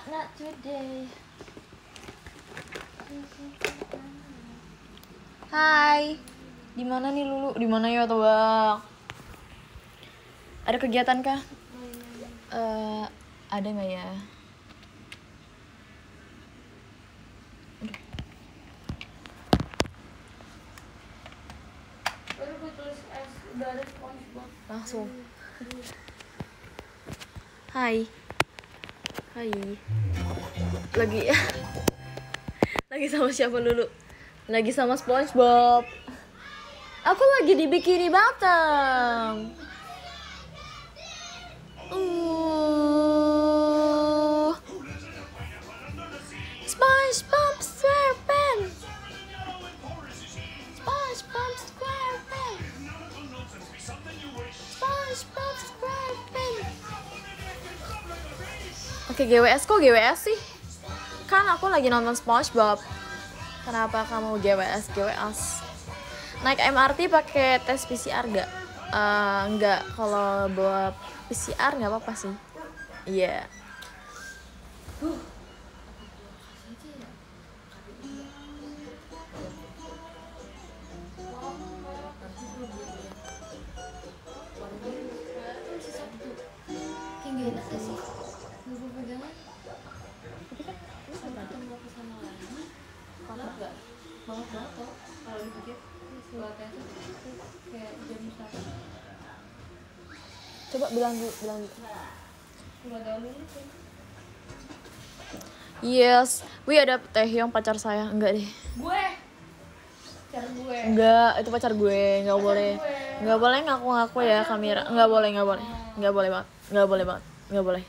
not today. Hai, di mana nih Lulu? Di mana ya Tobak? Ada kegiatan kah? Ada nggak ya? Langsung. Hai. Hai. Lagi sama siapa Lulu? Lagi sama SpongeBob. Aku lagi di Bikini Bottom. SpongeBob SquarePants. SpongeBob SquarePants. SpongeBob SquarePants. Oke, GWS kok GWS sih? Kan aku lagi nonton SpongeBob. Kenapa kamu GWS? Naik MRT pakai tes PCR gak? Enggak, kalau bawa PCR nggak apa-apa sih. Iya. Coba bilang dulu. Yes, ada Taehyung pacar saya. Enggak deh. Pacar gue. Enggak, itu pacar gue. Enggak boleh ngaku-ngaku ya kamera. Enggak boleh banget.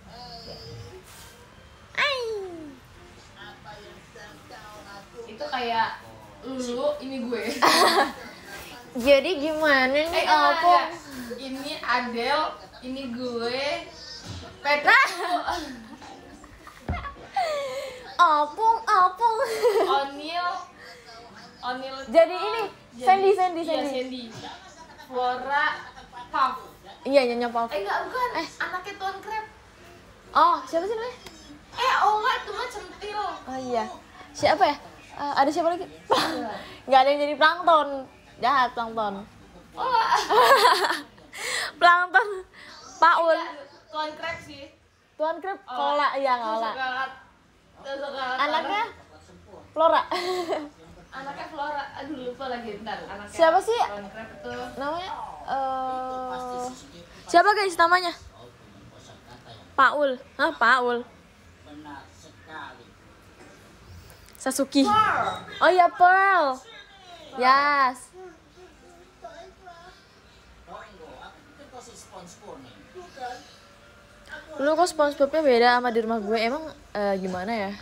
Itu kayak lu, ini gue. Jadi gimana nih Opung? Ini Adele, ini gue. Petra. Opung. Onil. Jadi ini Sandy. Iya, Sandy. Flora, Puff. Iya, Nyonya Puff. Enggak, bukan. Anaknya Tuan Crab. Oh, siapa sih namanya? Enggak, itu mah centil. Oh iya. Siapa ya? Ada siapa lagi? Enggak ada yang jadi plankton. Jahat plankton. Oh. Plankton. Paul. Tuan Crab sih. Tuan Crab Kola, iya Kola. Anaknya Flora. Anaknya Flora. Aduh, lupa lagi bentar. Anaknya Siapa sih? Tuan Crab itu. Namanya siapa guys namanya? Paul. Hah, Paul. Benar sekali. Sasuke. Oh iya, Pearl. Yes. Lu kok SpongeBob-nya beda sama di rumah gue. Emang gimana ya?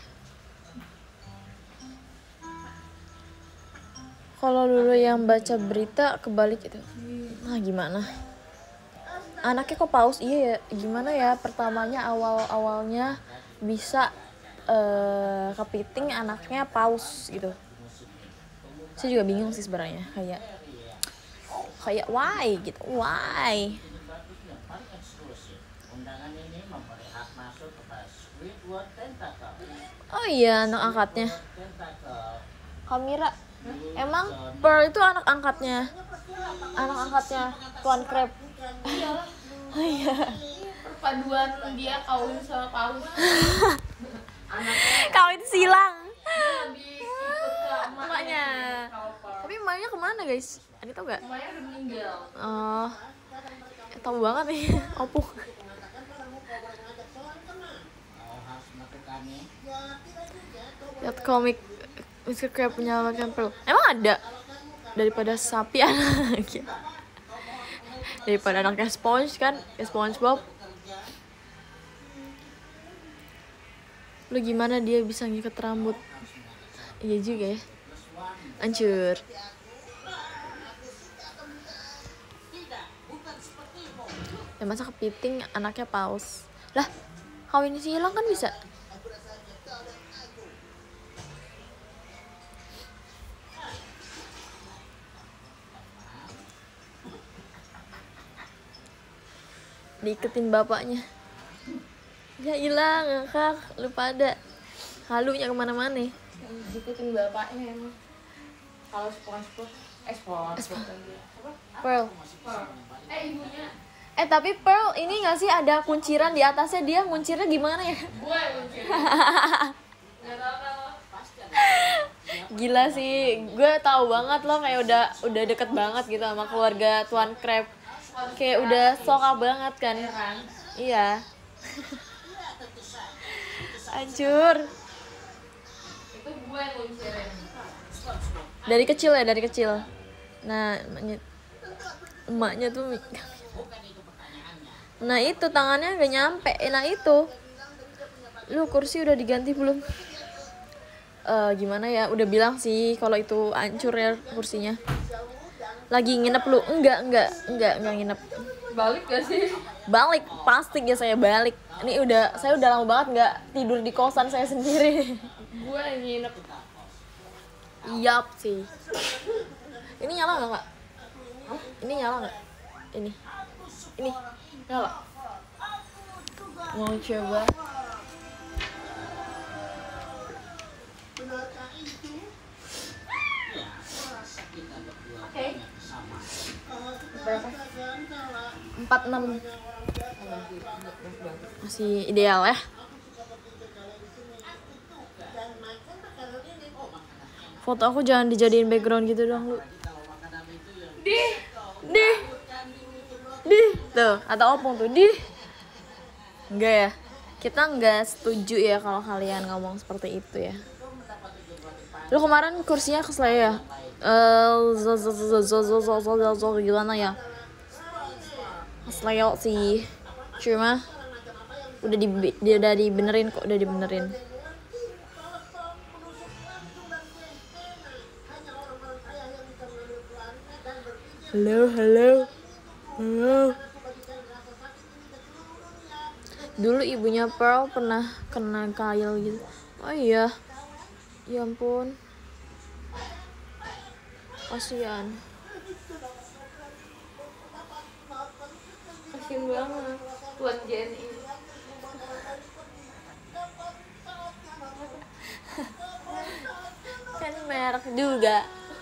Kalau dulu yang baca berita kebalik itu. Nah, gimana? Anaknya kok paus? Iya ya, gimana ya? Pertamanya awalnya bisa kepiting anaknya paus gitu. Saya juga bingung sih sebenarnya, kayak why gitu, why? Oh iya, anak angkatnya Kamira. Emang Pearl itu anak angkatnya Tuan Crab. Iyalah. Oh iya. Perpaduan dia kawin sama paus. Kawin silang. Lebih ikut ke Emaknya. Tapi emaknya kemana guys? Ada tau gak? Emaknya udah meninggal. Oh, tahu banget nih, Opung. Lihat komik Mr. Crab menyelamatkan Pearl. Emang ada? Daripada sapi anaknya. Daripada anaknya Sponge kan, SpongeBob. Lu gimana dia bisa ngikat rambut? Iya juga ya. Hancur. Ya masa kepiting anaknya paus? Lah, kawin silang kan bisa? Diiketin bapaknya. Ya hilang ngakak, lu pada halunya kemana-mana. Ikutin bapaknya emang. Kalau SpongeBob, SpongeBob kan dia. Apa? Pearl. Ibunya. Tapi Pearl ini nggak sih ada kunciran di atasnya, dia nguncirnya gimana ya? Gue yang kunci. Nggak tahu kalau. Gila sih, gue tahu banget lo kayak udah deket banget gitu sama keluarga Tuan Crab. Kayak udah soka banget kan? Iya. Hancur. Itu gue yang kuncirin. Dari kecil ya, dari kecil. Nah, emaknya tuh. Nah itu tangannya gak nyampe. Nah itu. Lu kursi udah diganti belum? Gimana ya? Udah bilang sih kalau itu hancur ya kursinya. Lagi nginep lu? Enggak nginep. Balik gak sih? Balik, pasti ya saya balik. Ini saya udah lama banget nggak tidur di kosan saya sendiri. Gue yang nginep. Yap sih. Ini nyala nggak kak? Ini nyala nggak? Ini Nyala. mau coba. Oke. Berapa? 46 masih ideal ya. Foto aku jangan dijadiin background gitu dong lu. Dih tuh atau opung tuh enggak ya, kita enggak setuju ya kalau kalian ngomong seperti itu ya. Lu kemarin kursinya kesleo ya? Gimana ya? Kesleo sih, cuma udah dibenerin kok, udah dibenerin. Halo. Dulu ibunya Pearl pernah kena kail gitu. Oh iya. Ya ampun. Kasihan. Kasian banget. Tuan Jenny. Kan merek juga.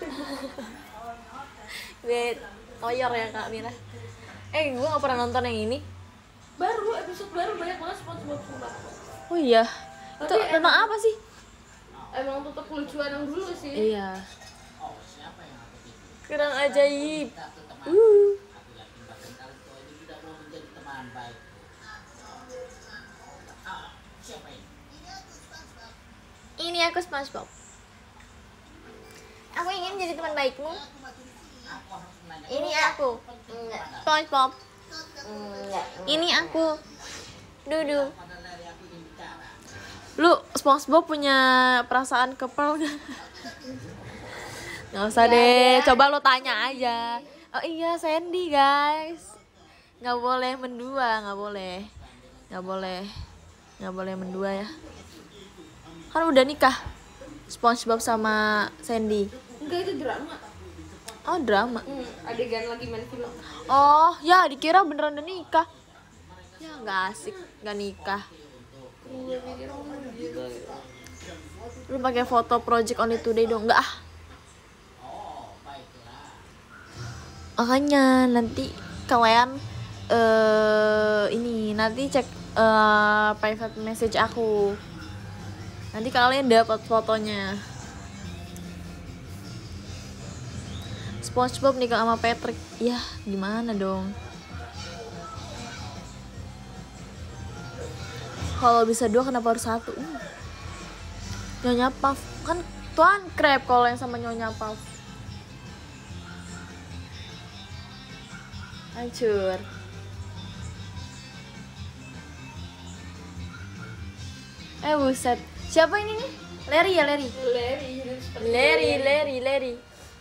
Wait, toyor ya Kak Mira. Gue gak pernah nonton yang ini. Baru episode baru banyak banget SpongeBob sumpah. Oh iya. Itu Tapi tentang apa sih? Emang tetap kelucuan yang dulu sih. Iya. Kurang ajaib. Ini aku SpongeBob. Aku ingin jadi teman baikmu. Ini aku. SpongeBob. Ini aku. Dudu. Lu SpongeBob punya perasaan ke Pearl gak? Nggak usah deh, coba lu tanya aja. Oh iya, Sandy guys. Nggak boleh mendua, nggak boleh mendua ya. Kan udah nikah SpongeBob sama Sandy. Enggak, itu drama. Oh drama. Adegan lagi main film. Oh ya, dikira beneran udah nikah. Ya nggak asik, nggak nikah. Gue pikir udah gitu. Lu pakai foto Project Only Today dong? Nggak ah. Makanya nanti kalian ini nanti cek private message aku. Nanti kalian dapat fotonya. SpongeBob nikah sama Patrick. Ya, gimana dong? Kalau bisa 2 kenapa harus 1? Nyonya Puff kan Tuan Crab kalau yang sama Nyonya Puff. Hancur. Buset. Siapa ini nih? Larry ya, Larry. Larry.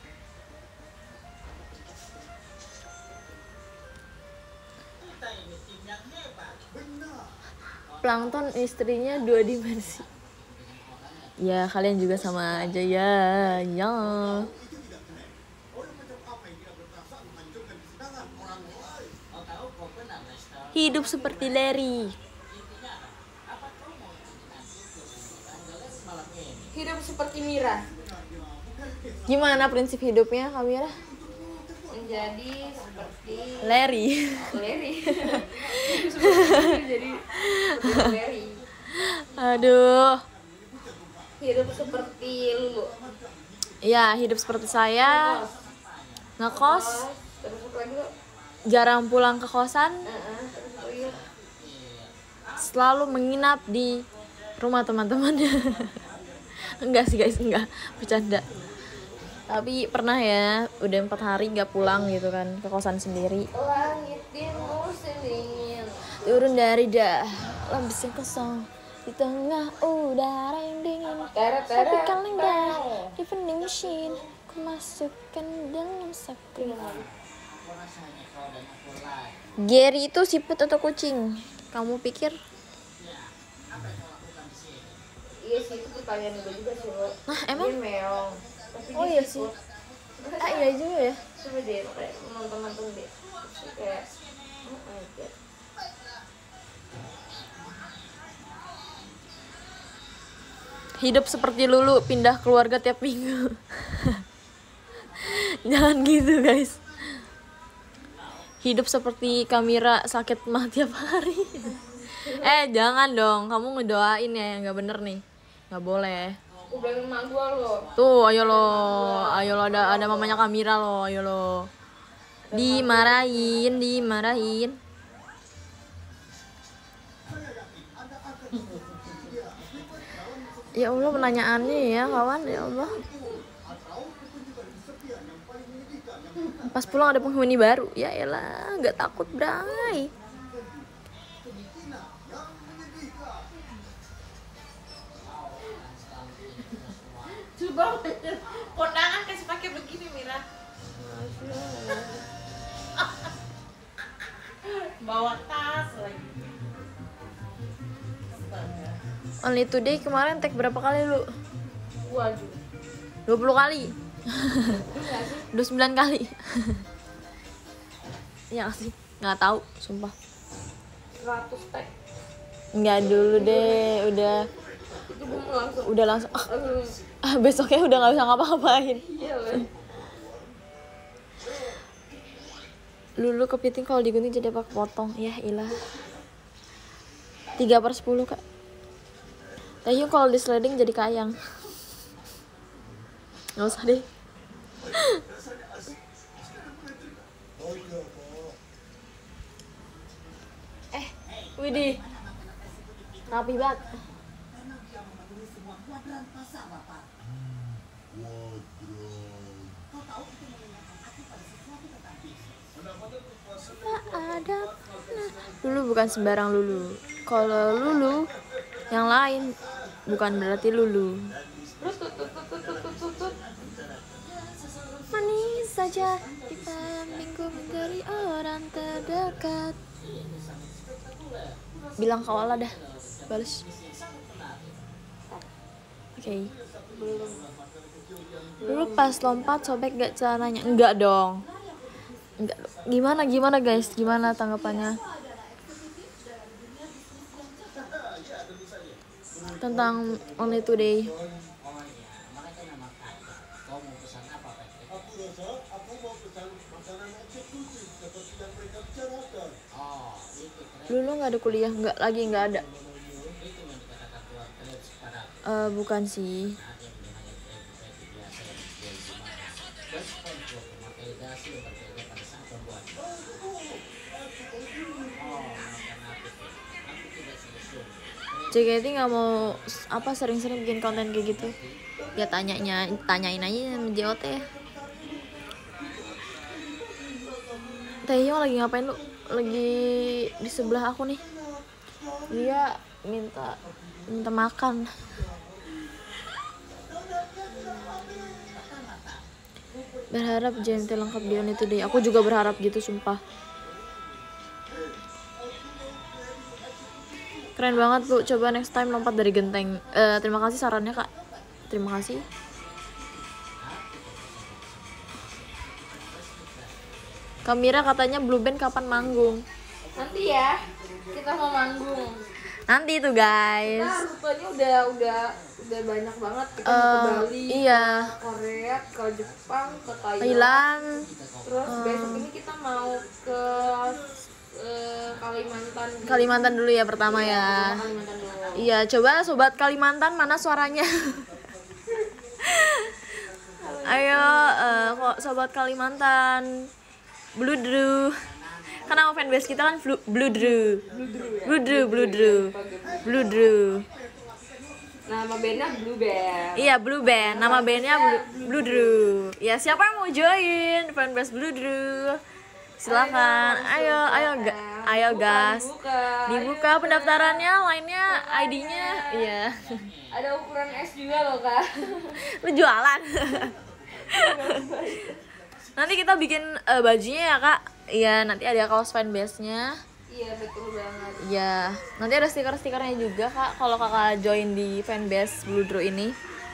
Plankton istrinya 2 dimensi. Ya, kalian juga sama aja ya. Ya. Hidup seperti Larry. Hidup seperti Mira. Gimana prinsip hidupnya Kamira? Menjadi seperti Larry. Larry. Jadi seperti Larry. Aduh. Hidup seperti Lulu. Ya, hidup seperti saya. Ngekos, Terus apa lagi lo? jarang pulang ke kosan, Terus apa lagi lo? selalu menginap di rumah teman-temannya. Enggak sih guys, enggak, bercanda. Tapi pernah ya, udah 4 hari gak pulang gitu kan, ke kosan sendiri. Langit di musim dingin. Turun dari lampis yang kosong di tengah udara yang dingin. Tapi kaleng dah di vending machine, ku masukkan dengan sakti. Gary itu siput atau kucing? Kamu pikir? Iya sih, itu pertanyaan gue juga sih lo. Nah, emang? Dia meong. Tapi Oh dia iya sih. siput. Ah iya juga ya. Coba deh, kayak nonton deh. Terus kayak, oh my god. Hidup seperti Lulu, pindah keluarga tiap minggu. Jangan gitu guys. Hidup seperti Kamira, sakit mah tiap hari. Jangan dong, kamu ngedoain ya, nggak bener nih, nggak boleh. Gue bilangin emak gue lo. Tuh, ayo lo, ada mamanya Kamira lo, ayo lo. Dimarahin. Ya Allah, pertanyaannya ya kawan, ya Allah. Pas pulang ada penghuni baru, ya elah, nggak takut bray. Coba kondangan kasih pakai begini Mira. Bawa tas lagi. Only Today kemarin tag berapa kali lu? Waduh. 20 kali. 29 kali. Ya sih, nggak tahu, sumpah. 100 tag. Nggak dulu deh, Itu gue langsung. udah langsung. Besoknya udah nggak bisa ngapa-ngapain. Iya loh. Lulu kepiting kalau digunting jadi apa potong? Ya ilah. 3/10 kak. Tahyung kalau di sliding jadi kayang. Nggak usah deh. Widih, rapi banget. Ada Lulu bukan sembarang Lulu. Kalau Lulu yang lain bukan berarti Lulu. Manis saja di minggu dari orang terdekat. Bilang kau Allah dah, balas. Oke. Dulu pas lompat sobek gak celananya? Enggak dong. Enggak. Gimana guys? Gimana tanggapannya tentang Only Today? Lulu nggak ada kuliah, nggak ada. Bukan sih. JKT nggak mau apa sering-sering bikin konten kayak gitu. Ya tanyain aja sama JOT ya. Taehyung lagi ngapain lu? Lagi di sebelah aku nih. Dia minta makan. Berharap JMT lengkap di Only Today. Aku juga berharap gitu sumpah. Keren banget Bu, coba next time lompat dari genteng. Terima kasih sarannya kak. Terima kasih. Kamira katanya Blue Band kapan manggung? Nanti ya, kita mau manggung. Nanti tuh guys. Nah, rutenya udah udah banyak banget kita mau ke Bali, iya, ke Korea, ke Jepang, ke Thailand. Thailand. Terus besok ini kita mau ke Kalimantan. Kalimantan dulu ya pertama ya. Kalimantan dulu. Iya, coba sobat Kalimantan mana suaranya? Ayo, kok sobat Kalimantan, Bludru. Kan nama fanbase kita kan Bludru. Bludru. Nama bandnya Blue Band. Iya, Blue Band. Nama bandnya Bludru. Ya, siapa yang mau join fanbase Bludru? Silakan. Ayo gas. Dibuka pendaftarannya, lainnya ID-nya. Iya. Ada ukuran S juga loh, Kak. Lu jualan. Nanti kita bikin bajunya ya, Kak. Iya, nanti ada kaos fanbase-nya. Iya, betul banget. Iya, nanti ada stiker-stikernya juga, Kak, kalau Kakak join di fanbase Bludru ini.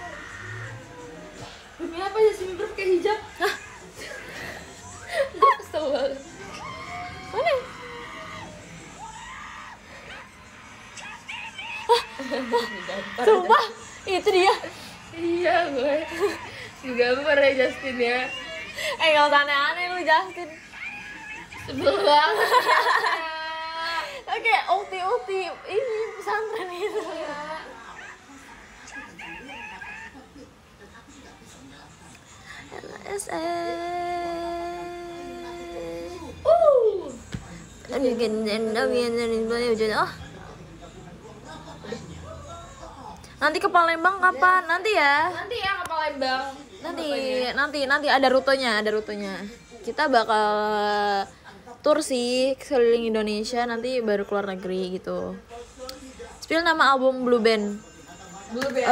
Demi apa ya sih pakai hijab? Hah? Gue kesel banget. Mana? Sumpah, itu dia. Iya, gue gambar ya Justin ya. Gak usah aneh-aneh lu, Justin. Sebel banget. Oke, ulti ini pesantren itu. Nanti ke Palembang kapan? Nanti ya. Nanti ya ke Palembang. Nanti ada rutenya. Kita bakal tur sih keliling Indonesia, nanti baru keluar negeri gitu. Spill nama album Blue Band. Blue Band.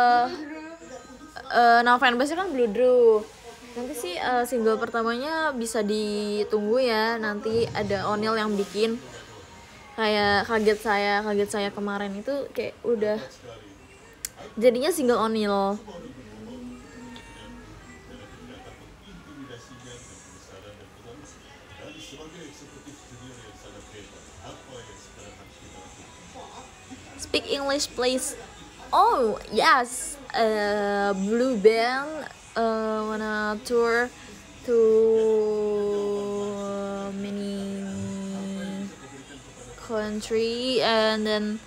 Nama fanbase kan Bludru. Nanti sih single pertamanya bisa ditunggu ya. Nanti ada Onil yang bikin. Kayak kaget saya kemarin itu kayak udah jadinya single Onil. Speak English please. Oh yes, Blue Band wanna tour to many country and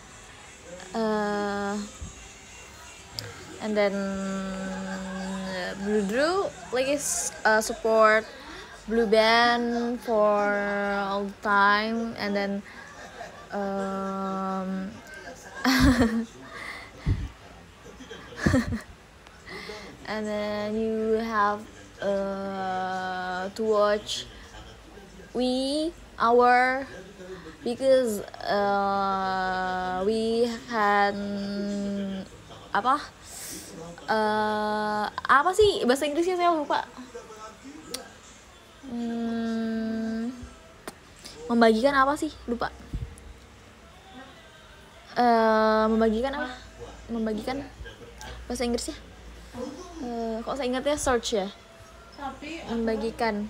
then Bludru please support Blue Band for all time and then and then you have to watch because we had apa sih bahasa Inggrisnya saya lupa. Membagikan apa sih, lupa. Membagikan bahasa Inggrisnya kok saya ingatnya search ya, membagikan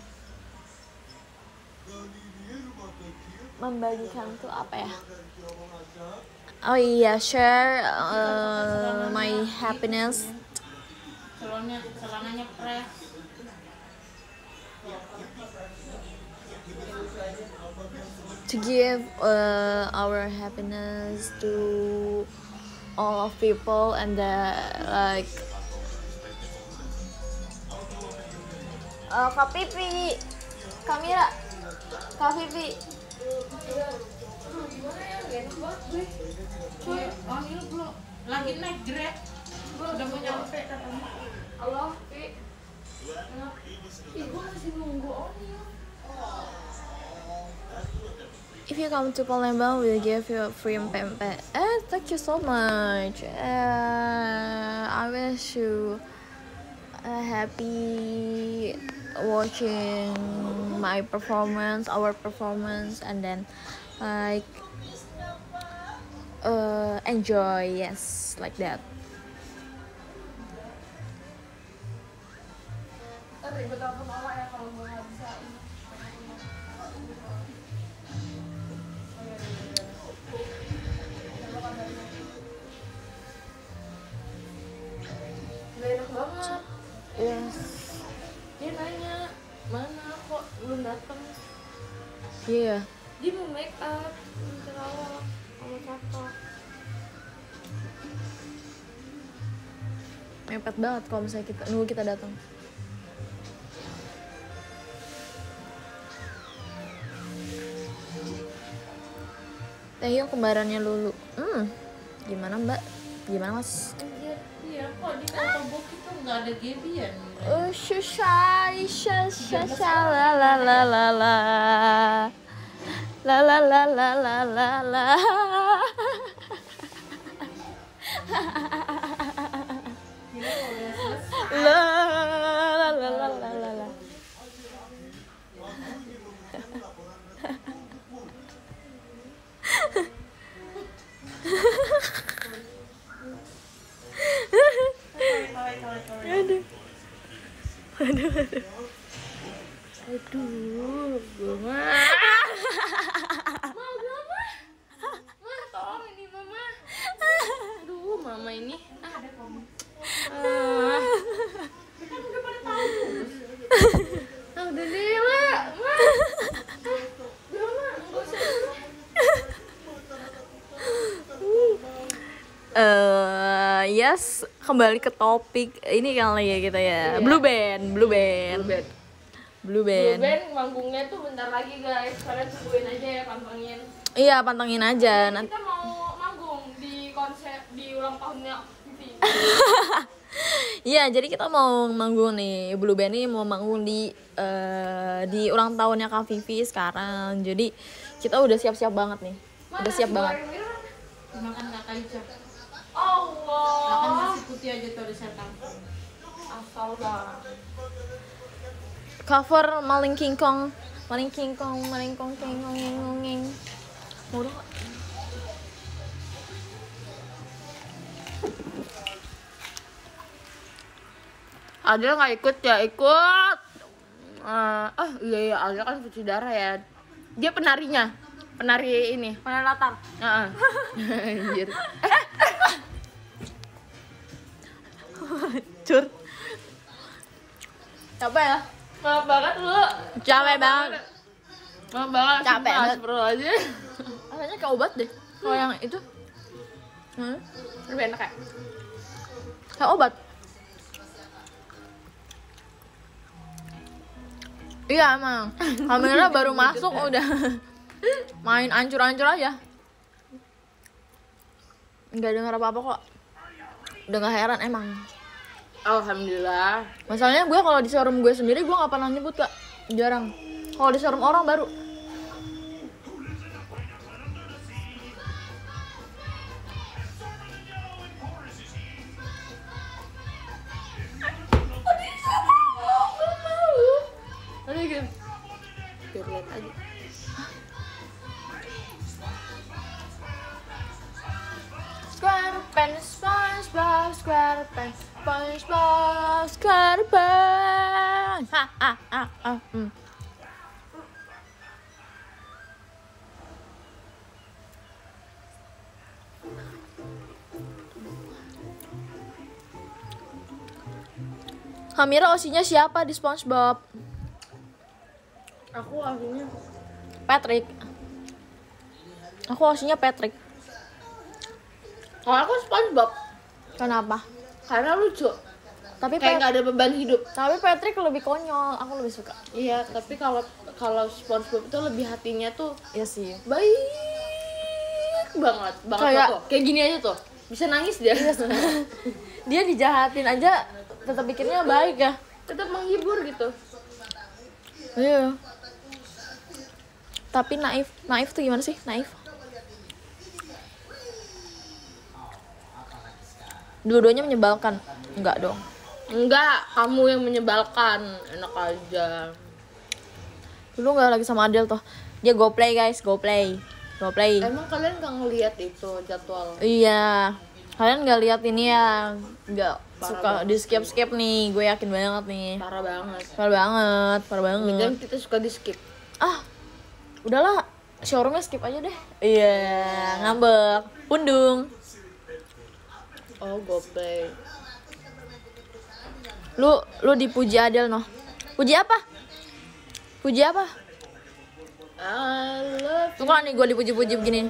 tuh apa ya? Oh iya, share my happiness. Celananya press. To give our happiness to all of people and like Kak Pipi, Kamira, Kak Pipi. Gimana ya, gak enak banget gue. Ini belum lagi naik Grab. Gue udah mau nyampe katanya. Allah, Pi. Gue masih nunggu Onil. If you come to Palembang, we'll give you a free pempek. Thank you so much. I wish you happy watching my performance, our performance, and then like enjoy, yes, like that. Ribet apa mama ya kalau gue nggak bisa. make up, terawat, sama foto. Mepet banget kalau misalnya kita nunggu kita datang. Taehyung kembarannya Lulu. Gimana Mbak? Gimana Mas? Anjir, iya kok di photobooth itu nggak ada Gebian. Shushai shasha la la la la la la la la la la la la. Gila kalau udah selesai. La la la la la la la. Aduh. Aduh, Mama. Tolong ini mama. Aduh, Mama ini. Ada kamu. Kan udah pada tahu. Udah deh, Mak. Yes, kembali ke topik ini kali ya kita ya. Blue Band. Blue Band manggungnya tuh bentar lagi guys. Kalian tungguin aja ya, pantengin. Iya, pantengin aja. Kita mau manggung di konser di ulang tahunnya Vivi. Iya, jadi kita mau manggung nih. Blue Band ini mau manggung di ulang tahunnya Kak Vivi sekarang. Jadi kita udah siap-siap banget nih. Udah siap banget. Makan kakak Ica. Allah. Makan nasi putih aja tuh ada setan. Asal dah. Cover Maling King Kong, Maling King Kong, Maling Kong King Kong ngeng. Murah gak? Adel nggak ikut ya? Ikut. Iya Adel kan cuci darah ya. Dia penarinya, penari ini. Penari latar. Anjir. Cur. Capek ya? Maaf banget lu. Capek banget. Maaf banget. Capek banget. Bro aja. Rasanya kayak obat deh. Kalau yang itu. Lebih enak ya? Kayak obat. Iya emang. Kamera baru masuk udah main ancur-ancur aja. Nggak dengar apa-apa kok. Udah nggak heran emang. Alhamdulillah. Masalahnya gue kalau di showroom gue sendiri gue nggak pernah nyebut Kak. Jarang. Kalau di showroom orang baru. Ada gitu. Biar lihat aja. SquarePants, SpongeBob, SquarePants, SpongeBob, SquarePants. Ha. Hamira osinya siapa di SpongeBob? Aku akhirnya Patrick. Aku osinya Patrick. kalau aku SpongeBob Kenapa? karena lucu. Tapi Kayak nggak ada beban hidup. tapi Patrick lebih konyol. Aku lebih suka. Iya, tapi kalau SpongeBob itu lebih hatinya tuh Iya sih. baik banget Kayak- tuh. Kayak gini aja tuh. Bisa nangis dia. Dia dijahatin aja tetap bikinnya baik ya. Tetap menghibur gitu. Iya. Tapi naif tuh gimana sih? Naif. Dua-duanya menyebalkan. Enggak dong. Enggak, kamu yang menyebalkan. Enak aja. Dulu nggak lagi sama Adel tuh. Dia go play guys, go play. Emang kalian nggak ngeliat itu jadwal? Iya. Kalian nggak lihat ini ya? Nggak Parah suka di skip nih. Gue yakin banget nih. Parah banget. Parah banget. Dan kita suka di skip. Udahlah. Showroomnya skip aja deh. Iya, ngambek. Pundung. Oh, GoPlay. Lu dipuji Adel noh. Puji apa? I love Suka nih gue dipuji-puji begini.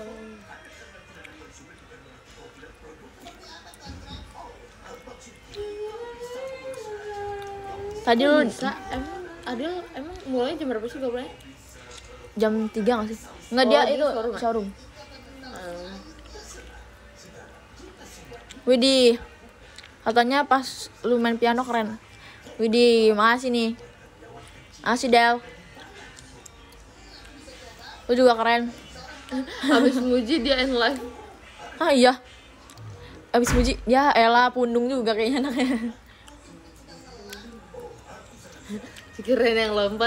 Tadi lu bisa. Adil emang mulai jam berapa sih gobloknya? jam 3 gak sih? Enggak, Oh, dia di itu showroom ya? showroom. Widih, katanya pas lu main piano keren. Widih, makasih nih. Makasih Del. Lu juga keren. Habis muji dia end live. Ah iya. Abis muji, ya elah pundung juga kayaknya anaknya. Si keren yang lompat.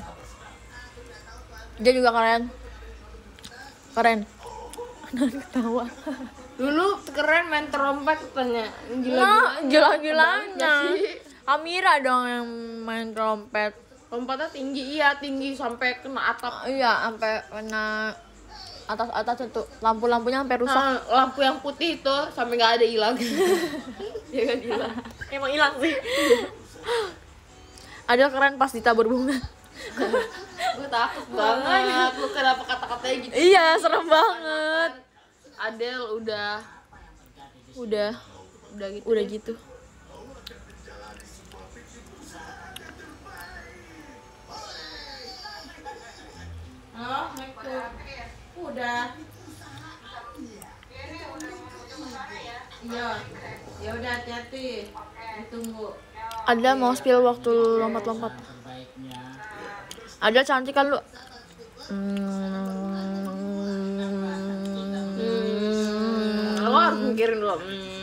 Dia juga keren. Keren. Ketawa. Dulu keren main trompet katanya. Nah, gila-gilanya. Banyak sih. Amira dong yang main trompet. Lompatnya tinggi, iya tinggi sampai kena atap. Iya, sampai kena atas itu. Lampu-lampunya sampai rusak. Nah, lampu yang putih itu sampai nggak ada hilang. Dia kan hilang. Emang hilang sih. Ada keren pas ditabur bunga. Gue takut banget. Lu kenapa kata-katanya gitu? Iya, serem banget. Adel udah Udah gitu. udah gitu. Oh, udah. Iya. Ya udah hati-hati. Ditunggu. Ada mau spill waktu lompat-lompat. Terbaiknya Ada cantik kan lu? Lo harus mikirin dulu.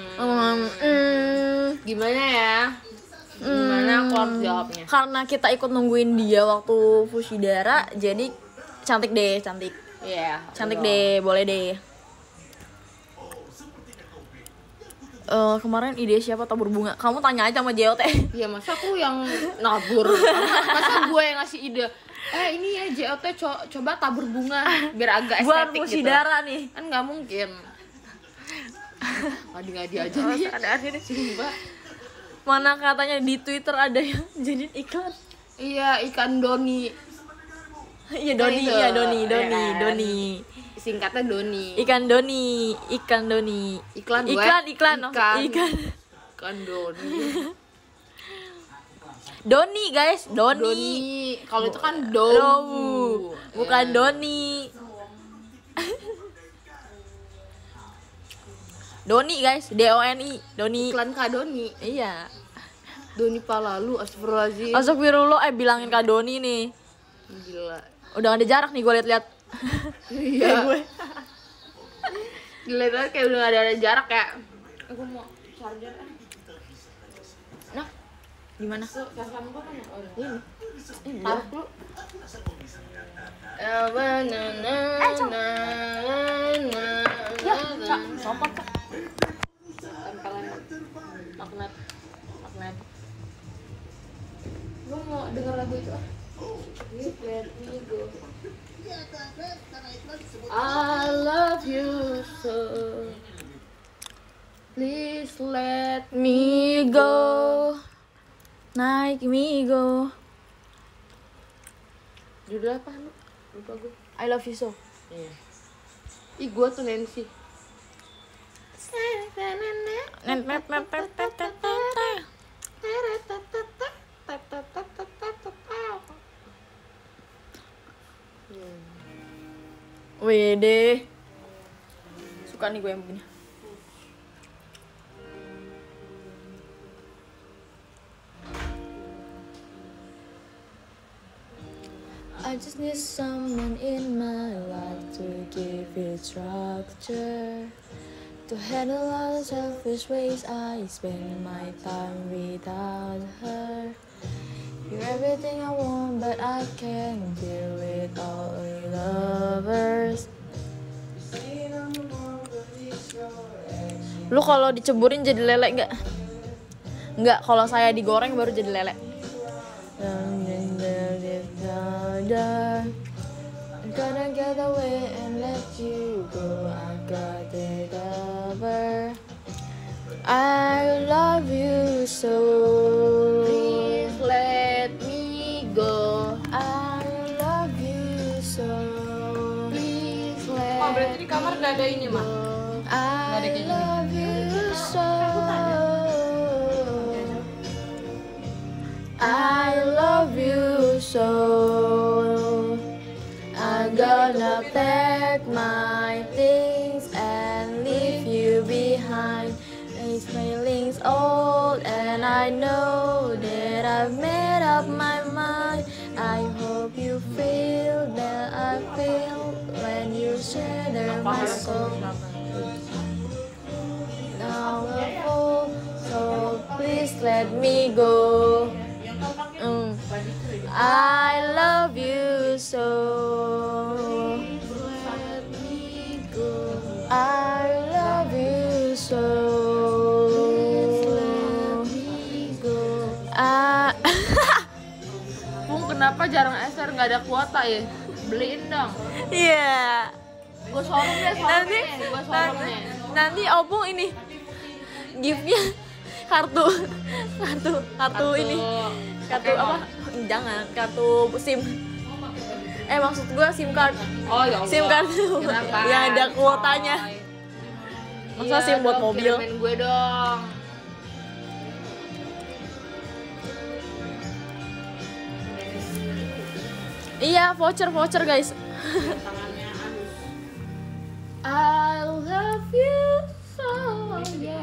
Gimana ya? Gimana aku harus jawabnya? Karena kita ikut nungguin dia waktu Fushidara, jadi cantik deh, cantik. Iya. Cantik deh, boleh deh. Kemarin ide siapa tabur bunga? Kamu tanya aja sama JOT. Iya, masa aku yang nabur? Masa gue yang ngasih ide? Ini ya JOT coba tabur bunga biar agak Buat estetik gitu. Fushidara nih. Kan nggak mungkin. Ngadi-ngadi aja nih. Ada deh. Sumpah. Mana katanya di Twitter ada yang jadi iklan. Iya, ikan doni. Iya Doni, itu. iya Doni, Iya kan? Doni. Singkatnya doni. Ikan Doni, ikan Doni. Iklan gue. Iklan, maksud- ikan. Ikan doni. Doni guys, Doni. Doni. Kalau itu kan Dowu. dowu. Bukan Ya. Doni. Doni guys, DONI, Doni. Iklan Kak Doni. Iya. Doni Palalu, astagfirullahaladzim. Astagfirullah, bilangin Kak Doni nih. Gila. Udah gak ada jarak nih gue liat-liat. Iya. Dilihat kayak udah gak ada jarak kayak. Aku mau charger. Nah, gimana? Tuh, telepon gua kan Ini. taruh dulu. Ya, Kak, sopan Kak. Tempelan magnet. Gua mau denger lagu itu ah. Please let me go. I love you so. Please let Me go. Naik me go. Judul apa lu? Lupa gue. I love you so. Iya. Ih, gua tuh Nancy. Wede. Suka nih gue yang begini. I just need someone in my life to give it structure, to handle all the selfish ways I spend my time without her. You're everything I want, but I can't deal with all the lovers. Lu kalau diceburin jadi lele nggak? Nggak, kalau saya digoreng baru jadi lele. I'm gonna get away and let you go. I got it over. I love you so. Please let me go. I love you so. berarti di kamar gak ada ini mah. I love you so. I love you so. I'm gonna pack my things and leave you behind. These feelings old and I know that I've made up my mind. I hope you feel that I feel when you shatter my soul. Now I fall, so please let me go. I love you so. Let me go. I love you so. Let me go. Bung, kenapa jarang SR nggak ada kuota ya? Beliin dong. Iya. Gue sorong deh, Nanti, gue sorongnya. nanti Opung ini giftnya kartu ini, kartu apa? Jangan, kartu SIM. Maksud gue SIM card. Oh ya Allah. SIM card Kenapa? yang ada kuotanya. Masa Iya SIM buat dong, mobil? kirimin gue dong. Iya, voucher guys. Tangannya halus. I love you so. Yeah.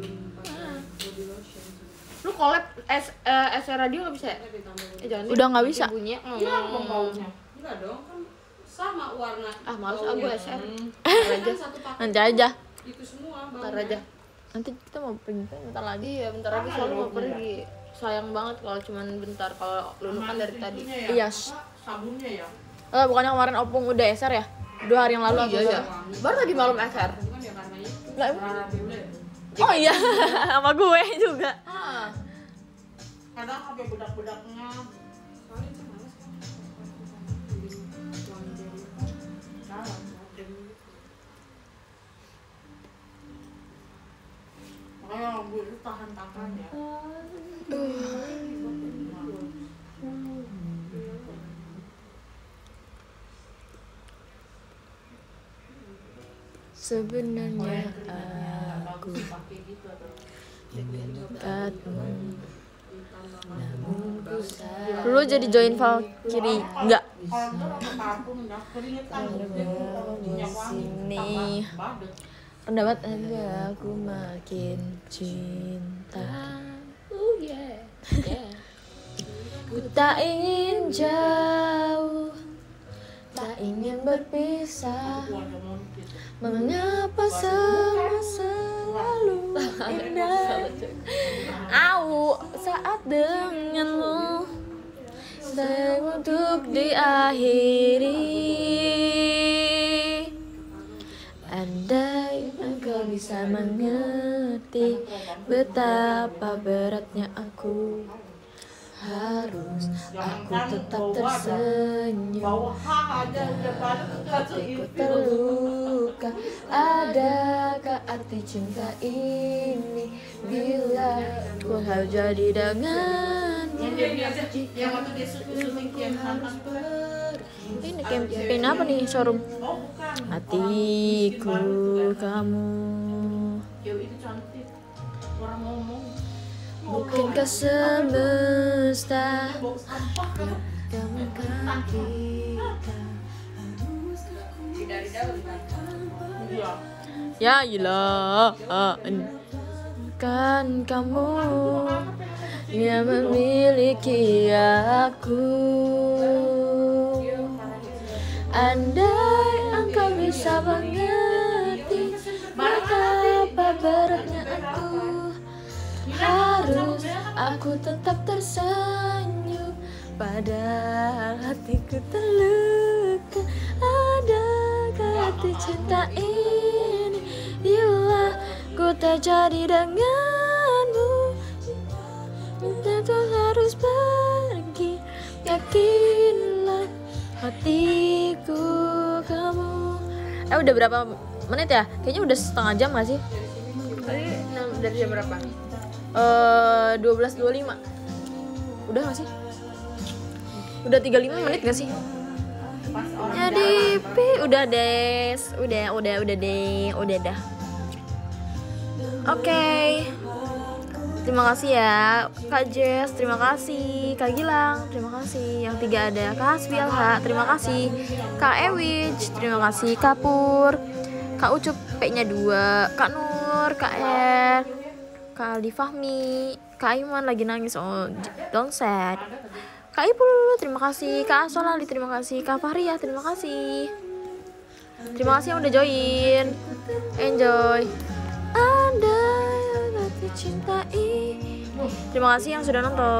Lu collab SR radio nggak bisa ya? Jangan deh, Udah nggak bikin bisa. Bunyi. Hilang baunya. Enggak dong, kan sama warna. Ah, males ah gue SR. Kan satu paket Nanti aja. itu semua Ntar baunya. aja. Nanti kita mau pergi bentar lagi. Iya, bentar lagi soalnya mau pergi. Sayang banget kalau cuman bentar, kalau lu kan dari tadi. Itunya ya, Iya. apa, sabunnya ya. Bukannya kemarin Opung udah SR ya? 2 hari yang lalu. Iya ya. Baru tadi malam SR. Bukan ya karena itu. Lah, emang? Warna bule. Oh iya, sama gue juga. Ah. Kadang sampai bedak-bedaknya. Soalnya itu males kan. Wangi dari dalam, dari- Makanya gue itu tahan-tahan ya. Sebenarnya aku Pakai gitu atau dekatmu, namun ku sayang. Dulu jadi join Valkyrie enggak? kalau enggak pakai parfum ya keringetan minyak wangi Sini. tambah badet. Pendapat Anda aku makin cinta. Yeah. Ku tak ingin jauh, tak ingin berpisah. Mengapa semua selalu indah? Au saat denganmu sayang untuk diakhiri. Andai engkau bisa mengerti betapa beratnya aku, harus aku tetap tersenyum. Bawa hak aja udah badet langsung Hatiku ilfil. terluka. Adakah arti cinta ini bila ku harus jadi denganmu? Yang dia biasa yang waktu dia syuting Kian Santang. Ini campaign apa nih, showroom? Oh bukan. Hatiku kamu, Cewek itu cantik. Orang ngomong. bukankah semesta Bau sampah kan. temukan kita? Dari dalam kan. Iya. Ya ilah, kan kamu yang memiliki aku. Andai engkau bisa mengerti betapa beratnya aku, harus aku tetap tersenyum padahal hatiku terluka. Adakah arti cinta ini bila ku tak jadi denganmu? Tentu harus pergi, yakinlah hatiku kamu. Udah berapa menit ya? Kayaknya udah setengah jam gak sih? Tadi dari jam berapa? 12.25. Udah gak sih? Udah 35 menit gak sih? Pas orang Jadi Pipi, udah des, udah deh, udah dah. Oke. Terima kasih ya Kak Jess, terima kasih Kak Gilang, terima kasih. Yang 3 ada Kak Hasbi Alha, terima kasih Kak Ewij, terima kasih Kak Pur, Kak Ucup P-nya 2, Kak Nur, Kak R, Kak Aldi Fahmi, Kak Iman lagi nangis, oh don't sad. Kak Ipul, terima kasih. Kak Asolali, terima kasih. Kak Fahria, terima kasih. Terima kasih yang udah join. Enjoy. Anda yang cintai. Terima kasih yang sudah nonton.